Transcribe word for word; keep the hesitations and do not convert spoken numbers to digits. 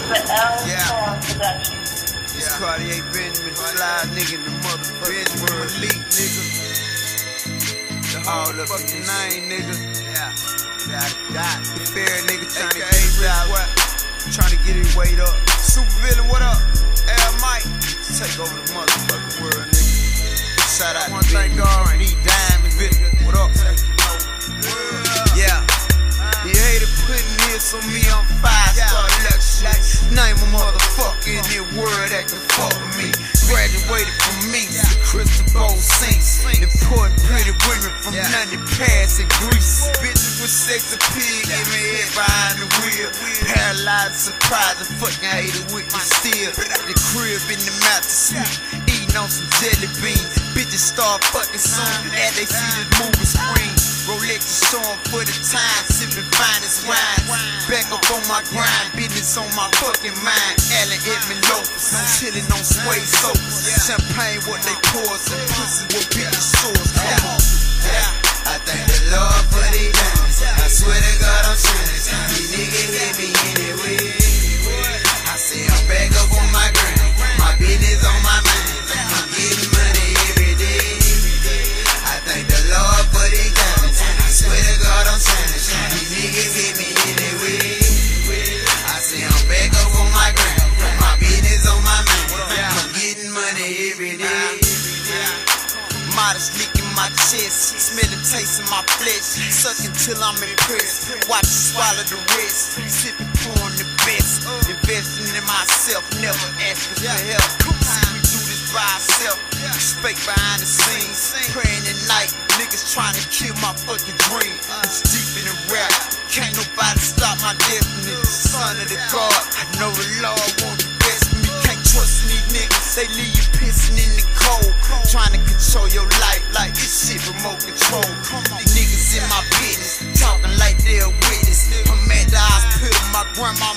the L Yeah. Storm production. It's Cartier Benjamin, fly nigga, the motherfucking world elite nigga. The whole fucking name, nigga. Yeah, got it, got it. The fair nigga trying to get his out, trying to get his weight up. Super villain, what up? L Mike, take over the motherfucking world, nigga. Shout out to thank God, need diamonds, nigga. What up? Yeah. You hater putting this on me, I'm five-star luxury. Name a motherfucker in this world that can fuck with me. Graduated from me, the Cristobal Saints. Important pretty women from London, Paris, and Greece. Bitches with sex appeal, give me head behind the wheel. Paralyzed, surprised, and fucking hated with me still. The crib in the mattress suite, eating on some jelly beans. Bitches start fucking soon as they see this movie screen. Rolex is showing for the time, sipping finest wine. Back up on my grind, business on my fucking mind. Allen Edmond loafers, I'm chilling on suede sofas. Champagne what they pour, some pussy what bitches source. Come on. I thank the Lord for these diamonds. I swear to God I'm shining. These niggas hit me anyway. I say I'm back up on my grind. My business on my mind. I'm getting money every day. I thank the Lord for these diamonds. I swear to God I'm shining. These niggas hit me anyway. I say I'm back up on my grind. My business on my mind. I'm getting money every day. Modest leak in my chest, smelling, tasting my flesh. Sucking till I'm impressed. Watch you swallow the rest. Sipping, pouring the best. Investing in myself, never asking for help. See, we do this by ourselves. Respect behind the scenes. Praying at night, niggas trying to kill my fucking dream. It's deep in the rap. Can't nobody stop my destiny. Son of the God, I know the Lord wants the best for me. Can't trust these niggas, they leave you pissing in the cold. Trying to control your life like this shit remote control. These niggas in my business, talking like they're witness. I'm at the hospital, my grandma